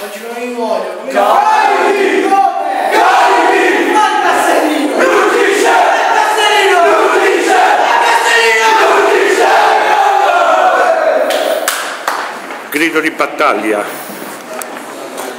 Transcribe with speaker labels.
Speaker 1: Non ci voglio.
Speaker 2: Carichi! Carichi!
Speaker 1: Ma il Castellino!
Speaker 2: Ludice!
Speaker 1: Castellino!
Speaker 2: Ludice!
Speaker 1: Castellino!
Speaker 2: Ludice!
Speaker 3: Grido di battaglia.